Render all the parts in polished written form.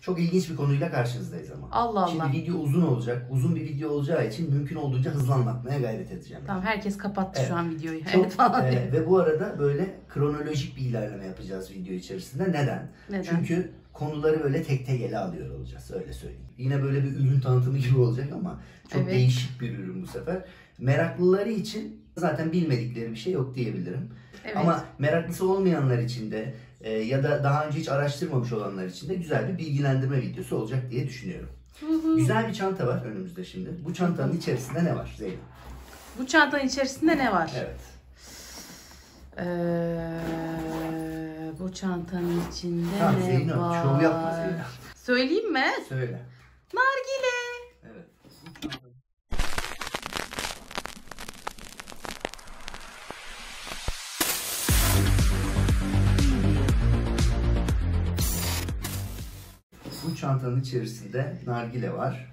Çok ilginç bir konuyla karşınızdayız ama. Allah Allah. Şimdi video uzun olacak. Uzun bir video olacağı için mümkün olduğunca hızlı anlatmaya gayret edeceğim. Tamam, herkes kapattı şu an videoyu. Çok, Evet falan. ve bu arada böyle kronolojik bir ilerleme yapacağız video içerisinde. Neden? Çünkü konuları böyle tek tek ele alıyor olacağız. Öyle söyleyeyim. Yine böyle bir ürün tanıtımı gibi olacak ama çok değişik bir ürün bu sefer. Meraklıları için zaten bilmedikleri bir şey yok diyebilirim. Evet. Ama meraklısı olmayanlar için de ya da daha önce hiç araştırmamış olanlar için de güzel bir bilgilendirme videosu olacak diye düşünüyorum. Güzel bir çanta var önümüzde şimdi. Bu çantanın içerisinde ne var Zeynep? Bu çantanın içerisinde ne var? Evet. Bu çantanın içinde ne Zeynep, var? şov yapma Zeynep. Söyleyeyim mi? Söyle. Nargile. Evet. Bu çantanın içerisinde nargile var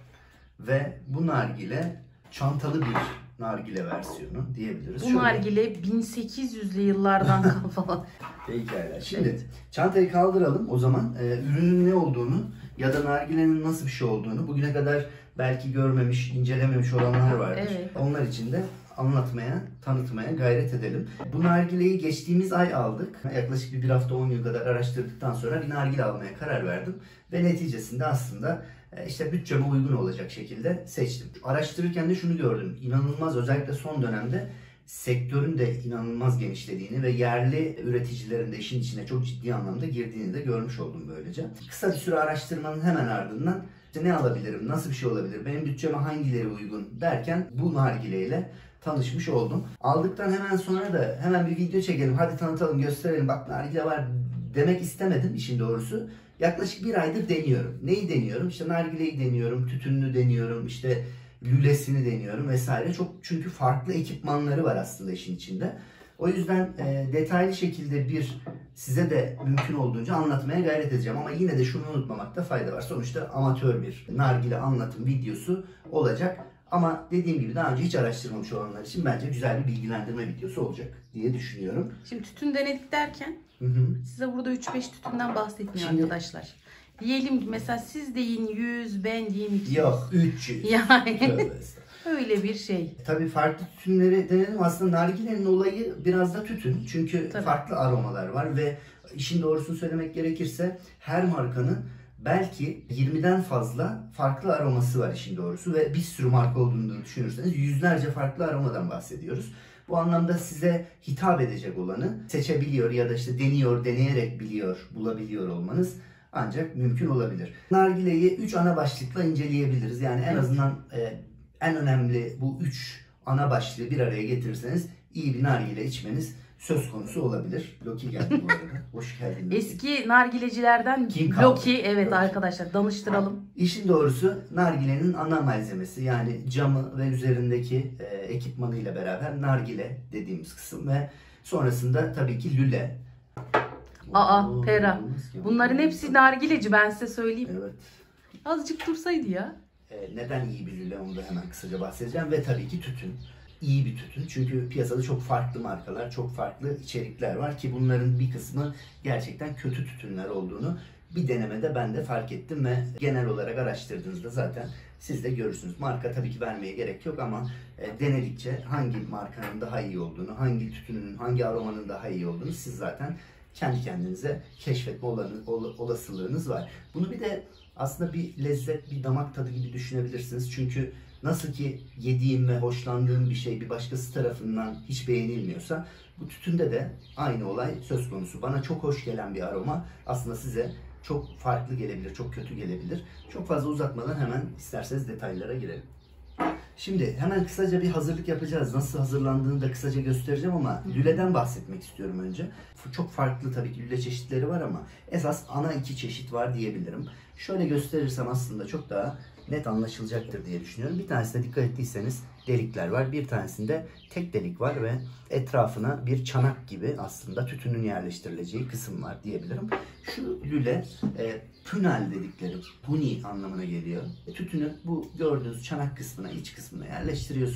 ve bu nargile çantalı bir nargile versiyonu diyebiliriz. Bu nargile 1800'lü yıllardan kalma. Pekala. Şimdi çantayı kaldıralım o zaman. Ürünün ne olduğunu ya da nargilenin nasıl bir şey olduğunu bugüne kadar belki görmemiş, incelememiş olanlar vardır. Evet. Onlar için de anlatmaya, tanıtmaya gayret edelim. Bu nargileyi geçtiğimiz ay aldık. Yaklaşık bir hafta 10 gün kadar araştırdıktan sonra bir nargile almaya karar verdim. Ve neticesinde aslında işte bütçeme uygun olacak şekilde seçtim. Araştırırken de şunu gördüm. İnanılmaz, özellikle son dönemde sektörün de inanılmaz genişlediğini ve yerli üreticilerin de işin içine çok ciddi anlamda girdiğini de görmüş oldum böylece. Kısa bir süre araştırmanın hemen ardından ne alabilirim, nasıl bir şey olabilir, benim bütçeme hangileri uygun derken bu nargileyle tanışmış oldum. Aldıktan hemen sonra da hemen bir video çekelim, hadi tanıtalım, gösterelim, bak nargile var demek istemedim işin doğrusu. Yaklaşık bir aydır deniyorum. Neyi deniyorum? İşte nargileyi deniyorum, tütününü deniyorum, işte lülesini deniyorum vesaire. Çok çünkü farklı ekipmanları var aslında işin içinde. O yüzden detaylı şekilde size de mümkün olduğunca anlatmaya gayret edeceğim. Ama yine de şunu unutmamakta fayda var. Sonuçta amatör bir nargile anlatım videosu olacak. Ama dediğim gibi daha önce hiç araştırmamış olanlar için bence güzel bir bilgilendirme videosu olacak diye düşünüyorum. Şimdi tütün denedik derken size burada 3-5 tütünden bahsetmiyor arkadaşlar. Diyelim ki mesela siz deyin 100, ben diyeyim 200. Yok 300. Yani öyle bir şey. Tabii farklı tütünleri denedim. Aslında nargilenin olayı biraz da tütün. Çünkü farklı aromalar var ve işin doğrusunu söylemek gerekirse her markanın belki 20'den fazla farklı aroması var işin doğrusu ve bir sürü marka olduğunu düşünürseniz yüzlerce farklı aromadan bahsediyoruz. Bu anlamda size hitap edecek olanı seçebiliyor ya da işte deniyor, deneyerek bulabiliyor olmanız ancak mümkün olabilir. Nargileyi 3 ana başlıkla inceleyebiliriz. Yani en azından en önemli bu 3 ana başlığı bir araya getirirseniz iyi bir nargile içmeniz söz konusu olabilir. Loki geldi bu arada. Hoş geldin. Eski nargilecilerden Loki, evet arkadaşlar, danıştıralım. İşin doğrusu nargilenin ana malzemesi, yani camı ve üzerindeki ekipmanıyla beraber nargile dediğimiz kısım ve sonrasında tabii ki lüle. Pera. Bunların hepsi nargileci, ben size söyleyeyim. Evet. Azıcık dursaydı ya. Neden iyi bir lüle, onu da hemen kısaca bahsedeceğim ve tabii ki tütün. İyi bir tütün. Çünkü piyasada çok farklı markalar, çok farklı içerikler var ki bunların bir kısmı gerçekten kötü tütünler olduğunu bir denemede ben de fark ettim ve genel olarak araştırdığınızda zaten siz de görürsünüz. Marka tabii ki vermeye gerek yok ama denedikçe hangi markanın daha iyi olduğunu, hangi tütünün, hangi aromanın daha iyi olduğunu siz zaten kendi kendinize keşfetme olasılığınız var. Bunu bir de aslında bir lezzet, bir damak tadı gibi düşünebilirsiniz. Çünkü nasıl ki yediğim ve hoşlandığım bir şey bir başkası tarafından hiç beğenilmiyorsa, bu tütünde de aynı olay söz konusu. Bana çok hoş gelen bir aroma aslında size çok farklı gelebilir, çok kötü gelebilir. Çok fazla uzatmadan hemen isterseniz detaylara girelim. Şimdi hemen kısaca bir hazırlık yapacağız. Nasıl hazırlandığını da kısaca göstereceğim ama lüleden bahsetmek istiyorum önce. Çok farklı tabii ki lüle çeşitleri var ama esas ana 2 çeşit var diyebilirim. Şöyle gösterirsem aslında çok daha net anlaşılacaktır diye düşünüyorum. Bir tanesinde dikkat ettiyseniz delikler var. Bir tanesinde tek delik var ve etrafına bir çanak gibi aslında tütünün yerleştirileceği kısım var diyebilirim. Şu lüle pünel dedikleri, puni anlamına geliyor. Tütünü bu gördüğünüz çanak kısmına, iç kısmına yerleştiriyorsunuz.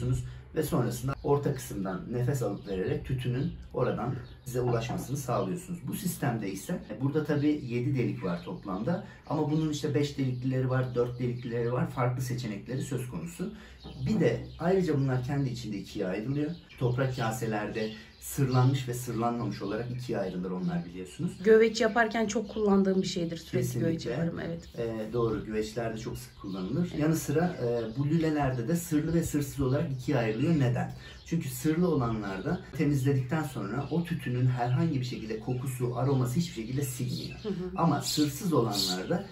ve sonrasında orta kısımdan nefes alıp vererek tütünün oradan size ulaşmasını sağlıyorsunuz. Bu sistemde ise burada tabii 7 delik var toplamda ama bunun işte 5 deliklileri var, 4 deliklileri var, farklı seçenekleri söz konusu. Bir de ayrıca bunlar kendi içinde ikiye ayrılıyor. Toprak kaselerde sırlanmış ve sırlanmamış olarak ikiye ayrılır onlar, biliyorsunuz. Güveç yaparken çok kullandığım bir şeydir. Sürekli Kesinlikle. güveç yaparım, evet. Doğru, güveçlerde çok sık kullanılır. Evet. Yanı sıra bu lülelerde de sırlı ve sırsız olarak ikiye ayrılıyor. Neden? Çünkü sırlı olanlarda temizledikten sonra o tütünün herhangi bir şekilde kokusu, aroması hiçbir şekilde silmiyor. Ama sırsız olanlarda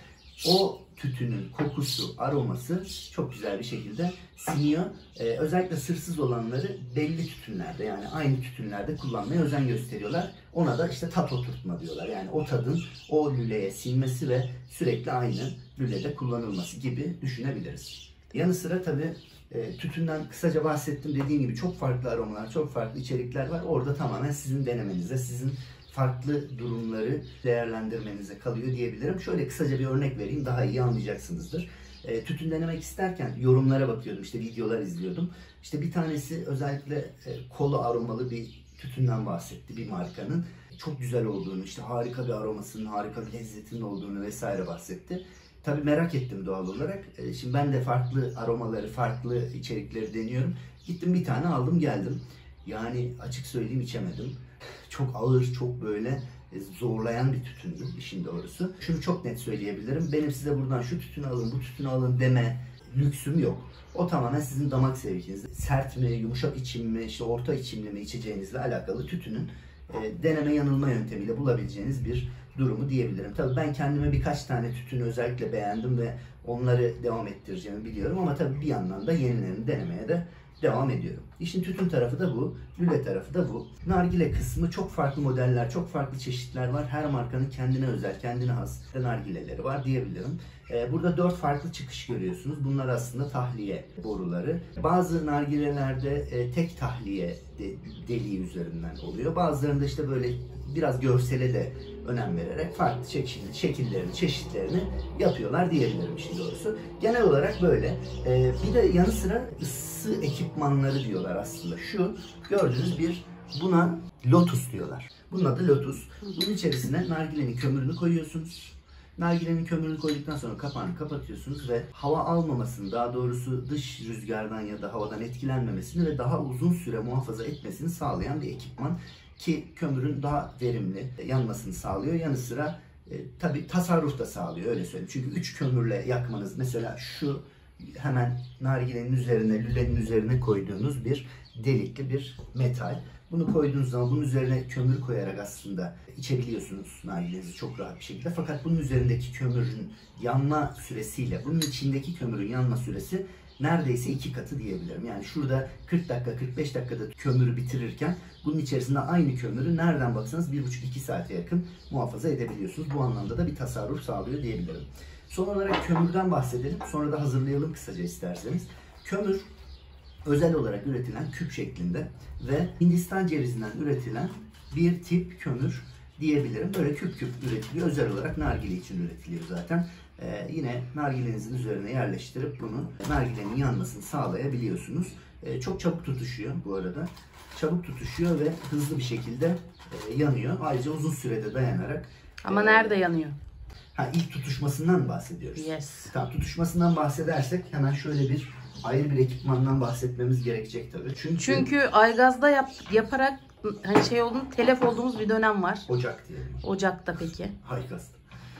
o tütünün kokusu, aroması çok güzel bir şekilde siniyor. Özellikle sırsız olanları belli tütünlerde, yani aynı tütünlerde kullanmaya özen gösteriyorlar. Ona da işte tat oturtma diyorlar. Yani o tadın o lüleye sinmesi ve sürekli aynı lülede kullanılması gibi düşünebiliriz. Yanı sıra tabii tütünden kısaca bahsettim. Dediğim gibi çok farklı aromalar, çok farklı içerikler var. Orada tamamen sizin denemenize, sizin farklı durumları değerlendirmenize kalıyor diyebilirim. Şöyle kısaca bir örnek vereyim, daha iyi anlayacaksınızdır. Tütün denemek isterken yorumlara bakıyordum, işte videolar izliyordum. İşte bir tanesi özellikle kola aromalı bir tütünden bahsetti, bir markanın. Çok güzel olduğunu, işte harika bir aromasının, harika bir lezzetinin olduğunu vesaire bahsetti. Tabii merak ettim doğal olarak. Şimdi ben de farklı aromaları, farklı içerikleri deniyorum. Gittim bir tane aldım geldim. Yani açık söyleyeyim, içemedim. Çok ağır, çok böyle zorlayan bir tütündü işin doğrusu. Şunu çok net söyleyebilirim. Benim size buradan şu tütünü alın, bu tütünü alın deme lüksüm yok. O tamamen sizin damak zevkinizle. Sert mi, yumuşak içim mi, işte orta içimli mi içeceğinizle alakalı tütünün deneme yanılma yöntemiyle bulabileceğiniz bir durumu diyebilirim. Tabii ben kendime birkaç tane tütünü özellikle beğendim ve onları devam ettireceğimi biliyorum ama tabii bir yandan da yenilerini denemeye de devam ediyorum. İşin tütün tarafı da bu, lüle tarafı da bu. Nargile kısmı, çok farklı modeller, çok farklı çeşitler var. Her markanın kendine özel, kendine has nargileleri var diyebilirim. Burada 4 farklı çıkış görüyorsunuz. Bunlar aslında tahliye boruları. Bazı nargilelerde tek tahliye deliği üzerinden oluyor. Bazılarında işte böyle biraz görsele de önem vererek farklı şekillerini, çeşitlerini yapıyorlar diyebilirim işin doğrusu. Genel olarak böyle. Bir de yanı sıra ısı ekipmanları diyorlar aslında. Şu gördüğünüz buna Lotus diyorlar. Bunun adı Lotus. Bunun içerisine nargilenin kömürünü koyuyorsunuz. Nargilenin kömürünü koyduktan sonra kapağını kapatıyorsunuz ve hava almamasını, daha doğrusu dış rüzgardan ya da havadan etkilenmemesini ve daha uzun süre muhafaza etmesini sağlayan bir ekipman. Ki kömürün daha verimli yanmasını sağlıyor. Yanı sıra tabii tasarruf da sağlıyor, öyle söyleyeyim. Çünkü 3 kömürle yakmanız, mesela şu hemen nargilenin üzerine, lülenin üzerine koyduğunuz bir delikli bir metal. Bunu koyduğunuz zaman bunun üzerine kömür koyarak aslında içebiliyorsunuz nargilenizi çok rahat bir şekilde. Fakat bunun üzerindeki kömürün yanma süresiyle bunun içindeki kömürün yanma süresi neredeyse 2 katı diyebilirim. Yani şurada 40 dakika, 45 dakikada kömürü bitirirken bunun içerisinde aynı kömürü nereden baksanız 1,5-2 saate yakın muhafaza edebiliyorsunuz. Bu anlamda da bir tasarruf sağlıyor diyebilirim. Son olarak kömürden bahsedelim. Sonra da hazırlayalım kısaca isterseniz. Kömür özel olarak üretilen küp şeklinde ve Hindistan cevizinden üretilen bir tip kömür diyebilirim. Böyle küp küp üretiliyor. Özel olarak nargile için üretiliyor zaten. Yine nargilenizin üzerine yerleştirip bunu, nargilenin yanmasını sağlayabiliyorsunuz. Çok çabuk tutuşuyor bu arada. Çabuk tutuşuyor ve hızlı bir şekilde yanıyor. Ayrıca uzun sürede dayanarak. Ama nerede yanıyor? İlk tutuşmasından bahsediyoruz. Yes. Tamam, tutuşmasından bahsedersek hemen şöyle ayrı bir ekipmandan bahsetmemiz gerekecek tabii. Çünkü aygazda yaparak hani telef olduğumuz bir dönem var. Ocak diyelim. Ocakta peki. Aygaz.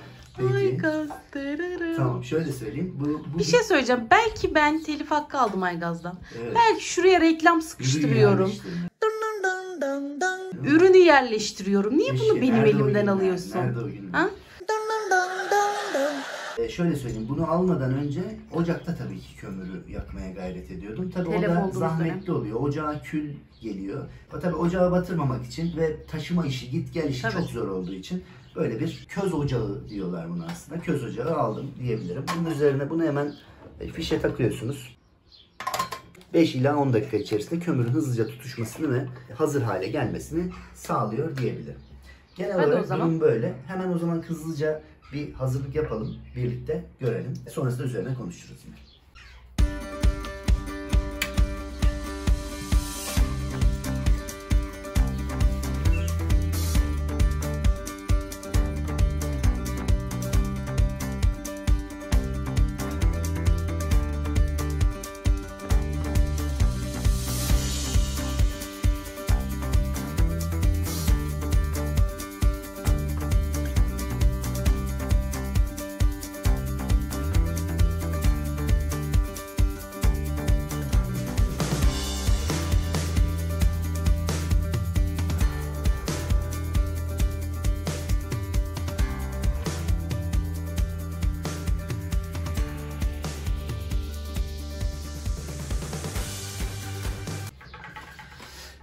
Aygaz. Tamam, şöyle söyleyeyim. Bir şey söyleyeceğim. Belki ben telif hakkı aldım Aygaz'dan. Evet. Belki şuraya reklam sıkıştırıyorum. Ürünü yerleştiriyorum. Niye bunu benim elimden alıyorsun? Nerede o gün? Ha? Şöyle söyleyeyim, bunu almadan önce ocakta tabii ki kömürü yakmaya gayret ediyordum. Tabii Telef o da olduğumuz zahmetli dönem. oluyor. Ocağa kül geliyor. Tabii ocağa batırmamak için ve taşıma işi, git gel işi Tabii. çok zor olduğu için böyle bir köz ocağı diyorlar buna aslında. Köz ocağı aldım diyebilirim. Bunun üzerine bunu hemen fişe takıyorsunuz. 5 ila 10 dakika içerisinde kömürün hızlıca tutuşmasını ve hazır hale gelmesini sağlıyor diyebilirim. Genel olarak durum böyle. Hemen o zaman hızlıca bir hazırlık yapalım, birlikte görelim. Sonrasında üzerine konuşuruz yine.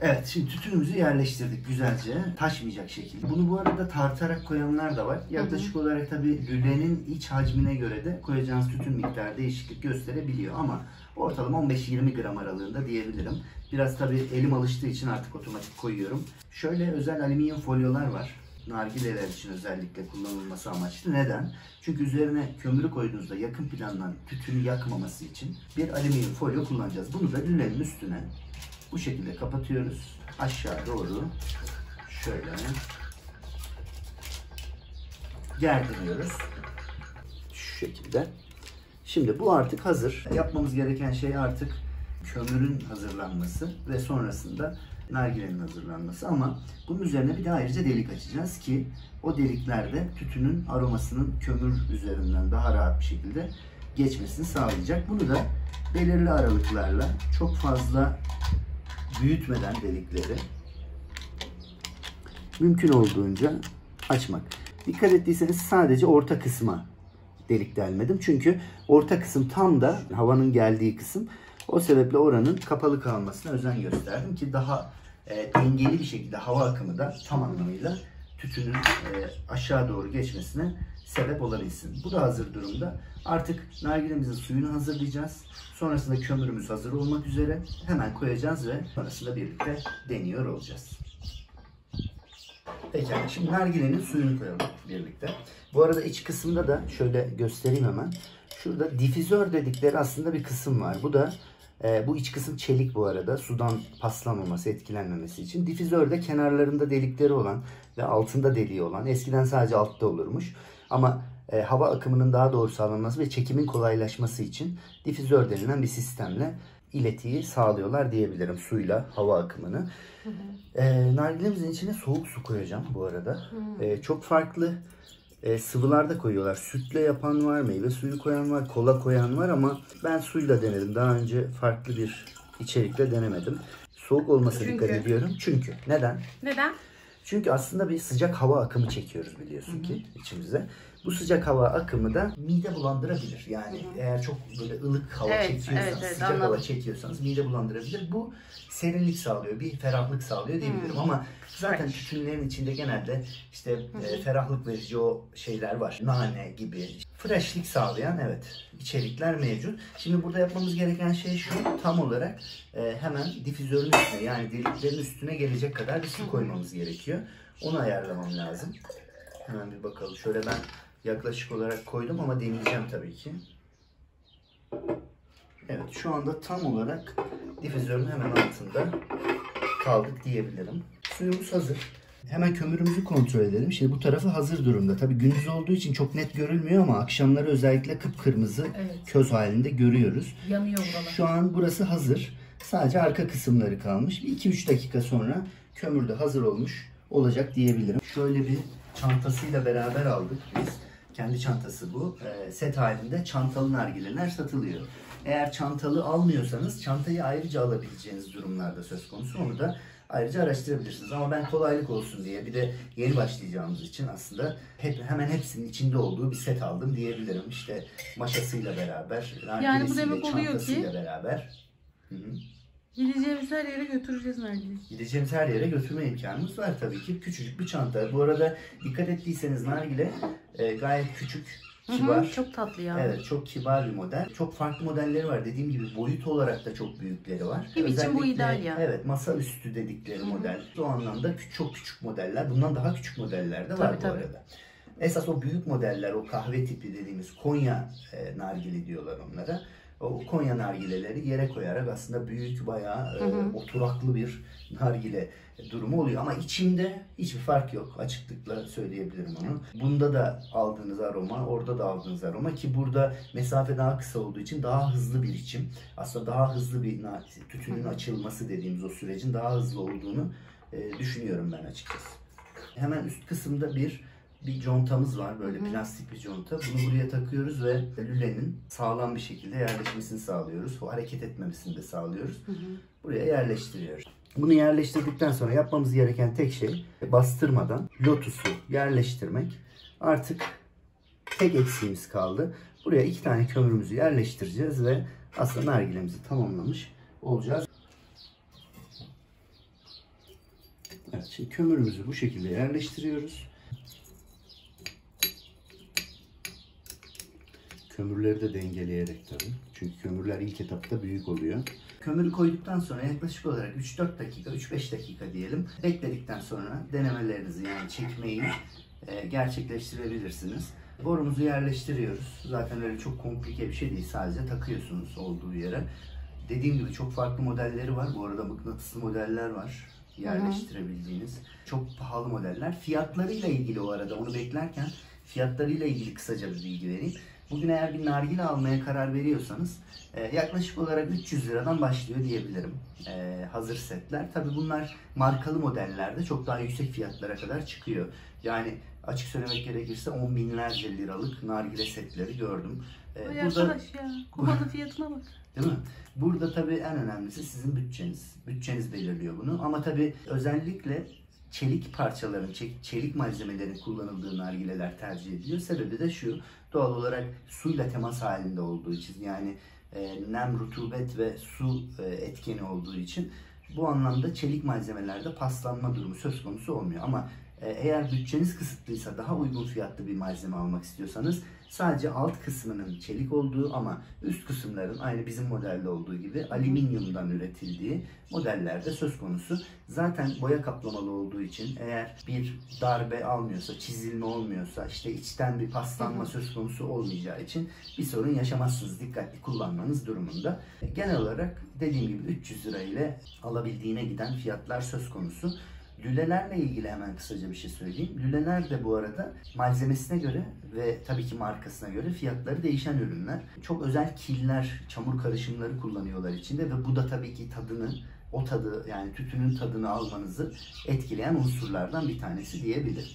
Evet, şimdi tütünümüzü yerleştirdik güzelce. Taşmayacak şekilde. Bunu bu arada tartarak koyanlar da var. Yaklaşık olarak tabii lülenin iç hacmine göre de koyacağınız tütün miktarı değişiklik gösterebiliyor. Ama ortalama 15-20 gram aralığında diyebilirim. Biraz tabii elim alıştığı için artık otomatik koyuyorum. Şöyle özel alüminyum folyolar var. Nargileler için özellikle kullanılması amaçlı. Neden? Çünkü üzerine kömürü koyduğunuzda yakın plandan tütünü yakmaması için bir alüminyum folyo kullanacağız. Bunu da lülenin üstüne bu şekilde kapatıyoruz. Aşağı doğru şöyle gerdiriyoruz. Şu şekilde. Şimdi bu artık hazır. Yapmamız gereken şey artık kömürün hazırlanması ve sonrasında nargilenin hazırlanması. Ama bunun üzerine bir de ayrıca delik açacağız ki o deliklerde tütünün aromasının kömür üzerinden daha rahat bir şekilde geçmesini sağlayacak. Bunu da belirli aralıklarla çok fazla büyütmeden delikleri mümkün olduğunca açmak. Dikkat ettiyseniz sadece orta kısma delik delmedim. Çünkü orta kısım tam da havanın geldiği kısım. O sebeple oranın kapalı kalmasına özen gösterdim ki daha dengeli bir şekilde hava akımı da tam anlamıyla tütünün aşağı doğru geçmesine sebep olabilsin. Bu da hazır durumda. Artık nargilemizin suyunu hazırlayacağız. Sonrasında kömürümüz hazır olmak üzere. Hemen koyacağız ve sonrasında birlikte deniyor olacağız. Pekala, şimdi nargilenin suyunu koyalım birlikte. Bu arada iç kısımda da şöyle göstereyim hemen. Şurada difüzör dedikleri aslında bir kısım var. Bu da bu iç kısım çelik bu arada. Sudan paslanmaması, etkilenmemesi için. Difüzörde kenarlarında delikleri olan ve altında deliği olan. Eskiden sadece altta olurmuş. Ama hava akımının daha doğru sağlanması ve çekimin kolaylaşması için difüzör denilen bir sistemle iletiyi sağlıyorlar diyebilirim. Suyla hava akımını. Nargilemizin içine soğuk su koyacağım bu arada. Çok farklı sıvılarda koyuyorlar. Sütle yapan var, meyve suyu koyan var, kola koyan var ama ben suyla denedim. Daha önce farklı bir içerikle denemedim. Soğuk olmasına dikkat ediyorum. Çünkü neden? Neden? Çünkü aslında bir sıcak hava akımı çekiyoruz biliyorsun ki içimize. Bu sıcak hava akımı da mide bulandırabilir. Yani eğer çok böyle ılık hava çekiyorsanız, sıcak hava çekiyorsanız mide bulandırabilir. Bu serinlik sağlıyor, bir ferahlık sağlıyor diyebilirim. Ama zaten tütünlerin içinde genelde işte ferahlık verici o şeyler var. Nane gibi. Freshlik sağlayan içerikler mevcut. Şimdi burada yapmamız gereken şey şu. Tam olarak hemen difüzörün üstüne yani deliklerin üstüne gelecek kadar bir su koymamız gerekiyor. Onu ayarlamam lazım. Hemen bir bakalım. Şöyle ben yaklaşık olarak koydum ama deneyeceğim tabii ki. Evet, şu anda tam olarak difüzörün hemen altında kaldık diyebilirim. Suyumuz hazır. Hemen kömürümüzü kontrol edelim. Şimdi bu tarafı hazır durumda. Tabii gündüz olduğu için çok net görülmüyor ama akşamları özellikle kıpkırmızı köz halinde görüyoruz. Yanıyor buralar. Şu an burası hazır. Sadece arka kısımları kalmış. 2-3 dakika sonra kömür de hazır olmuş olacak diyebilirim. Şöyle bir çantasıyla beraber aldık biz. Kendi çantası bu. Set halinde çantalı nargileler satılıyor. Eğer çantalı almıyorsanız çantayı ayrıca alabileceğiniz durumlarda söz konusu. Onu da ayrıca araştırabilirsiniz. Ama ben kolaylık olsun diye bir de yeni başlayacağımız için aslında hemen hepsinin içinde olduğu bir set aldım diyebilirim. İşte maşasıyla beraber, yani bu demek oluyor ki beraber. gideceğimiz her yere götüreceğiz nargileyi. Gideceğimiz her yere götürme imkanımız var tabii ki. Küçücük bir çanta. Bu arada dikkat ettiyseniz nargile gayet küçük, kibar. Çok tatlı ya. Evet, çok kibar bir model. Çok farklı modelleri var. Dediğim gibi boyut olarak da çok büyükleri var. Benim için bu ideal ya. Evet, masaüstü dedikleri model. O anlamda çok küçük modeller. Bundan daha küçük modeller de var bu arada. Esas o büyük modeller, o kahve tipi dediğimiz Konya nargile diyorlar onlara. O Konya nargileleri yere koyarak aslında büyük, bayağı oturaklı bir nargile durumu oluyor. Ama içinde hiçbir fark yok. Açıklıkla söyleyebilirim onu. Bunda da aldığınız aroma, orada da aldığınız aroma ki burada mesafe daha kısa olduğu için daha hızlı bir içim. Aslında daha hızlı bir tütünün açılması dediğimiz o sürecin daha hızlı olduğunu düşünüyorum ben açıkçası. Hemen üst kısımda bir contamız var. Böyle plastik bir conta. Bunu buraya takıyoruz ve lülenin sağlam bir şekilde yerleşmesini sağlıyoruz. O hareket etmemesini de sağlıyoruz. Buraya yerleştiriyoruz. Bunu yerleştirdikten sonra yapmamız gereken tek şey bastırmadan lotusu yerleştirmek. Artık tek eksiğimiz kaldı. Buraya 2 tane kömürümüzü yerleştireceğiz ve aslında nargilemizi tamamlamış olacağız. Evet, şimdi kömürümüzü bu şekilde yerleştiriyoruz. Kömürleri de dengeleyerek tabii. Çünkü kömürler ilk etapta büyük oluyor. Kömürü koyduktan sonra yaklaşık olarak 3-4 dakika, 3-5 dakika diyelim. Bekledikten sonra denemelerinizi, yani çekmeyi gerçekleştirebilirsiniz. Borumuzu yerleştiriyoruz. Zaten öyle çok komplike bir şey değil. Sadece takıyorsunuz olduğu yere. Dediğim gibi çok farklı modelleri var. Bu arada mıknatıslı modeller var yerleştirebildiğiniz. Çok pahalı modeller. Fiyatlarıyla ilgili, o arada onu beklerken fiyatlarıyla ilgili kısaca bir bilgi vereyim. Bugün eğer bir nargile almaya karar veriyorsanız yaklaşık olarak 300 liradan başlıyor diyebilirim hazır setler. Tabi bunlar markalı modellerde çok daha yüksek fiyatlara kadar çıkıyor. Yani açık söylemek gerekirse 10 binlerce liralık nargile setleri gördüm. Ay arkadaş ya, kumanda fiyatına bak. Değil mi? Burada tabii en önemlisi sizin bütçeniz. Bütçeniz belirliyor bunu. Ama tabii özellikle çelik parçaların, çelik malzemelerin kullanıldığı nargileler tercih ediliyor. Sebebi de şu: doğal olarak suyla temas halinde olduğu için, yani nem, rutubet ve su etkeni olduğu için bu anlamda çelik malzemelerde paslanma durumu söz konusu olmuyor. Ama eğer bütçeniz kısıtlıysa, daha uygun fiyatlı bir malzeme almak istiyorsanız, sadece alt kısmının çelik olduğu ama üst kısımların aynı bizim modelde olduğu gibi alüminyumdan üretildiği modellerde söz konusu. Zaten boya kaplamalı olduğu için eğer bir darbe almıyorsa, çizilme olmuyorsa, işte içten bir paslanma söz konusu olmayacağı için bir sorun yaşamazsınız dikkatli kullanmanız durumunda. Genel olarak dediğim gibi 300 lira ile alabildiğine giden fiyatlar söz konusu. Lülelerle ilgili hemen kısaca bir şey söyleyeyim. Lüleler de bu arada malzemesine göre ve tabii ki markasına göre fiyatları değişen ürünler. Çok özel killer, çamur karışımları kullanıyorlar içinde ve bu da tabii ki o tadı, yani tütünün tadını almanızı etkileyen unsurlardan bir tanesi diyebilirim.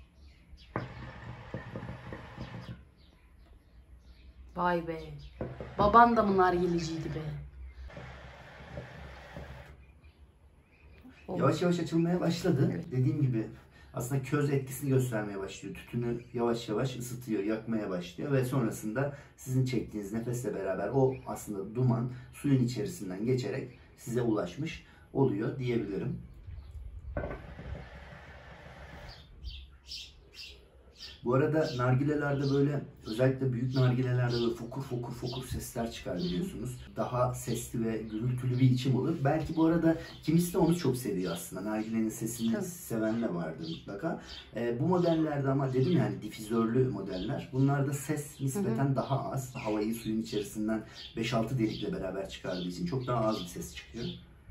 Vay be. Baban da mı nargileciydi be? Yavaş yavaş açılmaya başladı. Evet. Dediğim gibi aslında köz etkisini göstermeye başlıyor. Tütünü yavaş yavaş ısıtıyor, yakmaya başlıyor ve sonrasında sizin çektiğiniz nefesle beraber o aslında duman suyun içerisinden geçerek size ulaşmış oluyor diyebilirim. Bu arada nargilelerde böyle, özellikle büyük nargilelerde böyle fokur fokur fokur sesler çıkar biliyorsunuz. Daha sesli ve gürültülü bir içim olur. Belki bu arada kimisi de onu çok seviyor aslında. Nargilenin sesini seven de vardır mutlaka. Bu modellerde ama dedim yani difüzörlü modeller. Bunlarda ses nispeten daha az. Havayı suyun içerisinden 5-6 delikle beraber çıkardığı için çok daha az bir ses çıkıyor.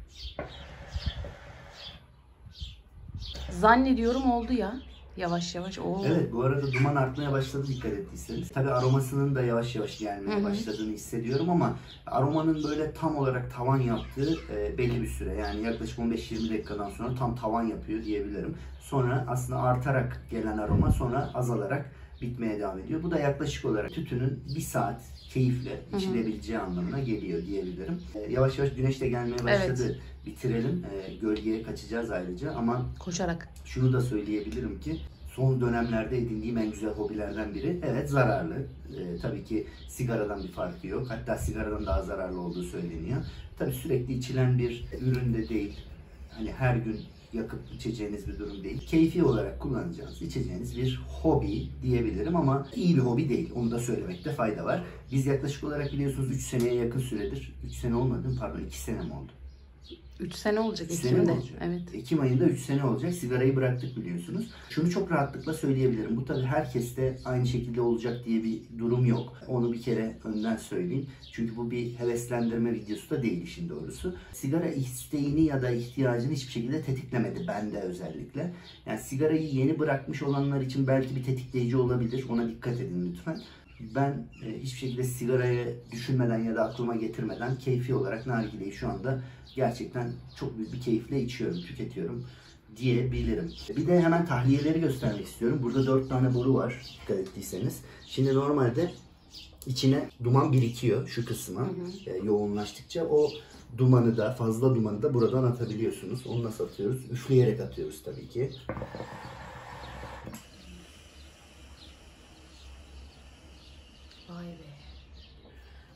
Zannediyorum oldu ya. Yavaş yavaş. Oo. Evet, bu arada duman artmaya başladı dikkat ettiyseniz. Tabii aromasının da yavaş yavaş gelmeye başladığını hissediyorum ama aromanın böyle tam olarak tavan yaptığı belli bir süre. Yani yaklaşık 15-20 dakikadan sonra tam tavan yapıyor diyebilirim. Sonra aslında artarak gelen aroma sonra azalarak bitmeye devam ediyor. Bu da yaklaşık olarak tütünün 1 saat keyifle içilebileceği anlamına geliyor diyebilirim. Yavaş yavaş güneş de gelmeye başladı. Evet. Bitirelim. Gölgeye kaçacağız ayrıca ama koşarak. Şunu da söyleyebilirim ki son dönemlerde edindiğim en güzel hobilerden biri. Evet, zararlı. Tabii ki sigaradan bir farkı yok. Hatta sigaradan daha zararlı olduğu söyleniyor. Tabii sürekli içilen bir ürün de değil. Hani her gün yakıp içeceğiniz bir durum değil. Keyfi olarak kullanacağınız, içeceğiniz bir hobi diyebilirim ama iyi bir hobi değil. Onu da söylemekte fayda var. Biz yaklaşık olarak biliyorsunuz 3 seneye yakın süredir. 3 sene olmadı mı? Pardon, 2 sene mi oldu? 3 sene olacak Ekim'de. Evet. Ekim ayında 3 sene olacak. Sigarayı bıraktık biliyorsunuz. Şunu çok rahatlıkla söyleyebilirim. Bu tabii herkeste aynı şekilde olacak diye bir durum yok. Onu bir kere önden söyleyeyim. Çünkü bu bir heveslendirme videosu da değil işin doğrusu. Sigara isteğini ya da ihtiyacını hiçbir şekilde tetiklemedi. Bende özellikle. Yani sigarayı yeni bırakmış olanlar için belki bir tetikleyici olabilir. Ona dikkat edin lütfen. Ben hiçbir şekilde sigarayı düşünmeden ya da aklıma getirmeden keyfi olarak nargileyi şu anda gerçekten çok büyük bir keyifle içiyorum, tüketiyorum diyebilirim. Bir de hemen tahliyeleri göstermek istiyorum. Burada 4 tane boru var dikkat ettiyseniz. Şimdi normalde içine duman birikiyor şu kısma yoğunlaştıkça. O dumanı da, fazla dumanı da buradan atabiliyorsunuz. Onu nasıl atıyoruz? Üfleyerek atıyoruz tabii ki.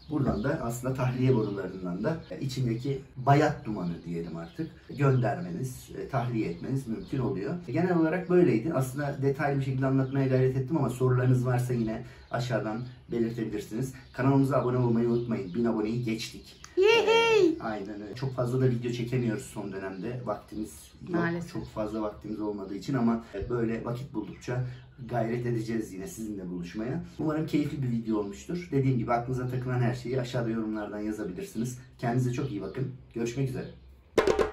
Buradan da aslında tahliye borularından da içindeki bayat dumanı diyelim artık göndermeniz, tahliye etmeniz mümkün oluyor. Genel olarak böyleydi. Aslında detaylı bir şekilde anlatmaya gayret ettim ama sorularınız varsa yine aşağıdan belirtebilirsiniz. Kanalımıza abone olmayı unutmayın. 1000 aboneyi geçtik. Aynen öyle. Çok fazla da video çekemiyoruz son dönemde. Vaktimiz yok. Maalesef. Çok fazla vaktimiz olmadığı için ama böyle vakit buldukça gayret edeceğiz yine sizinle buluşmaya. Umarım keyifli bir video olmuştur. Dediğim gibi aklınıza takılan her şeyi aşağıda yorumlardan yazabilirsiniz. Kendinize çok iyi bakın. Görüşmek üzere.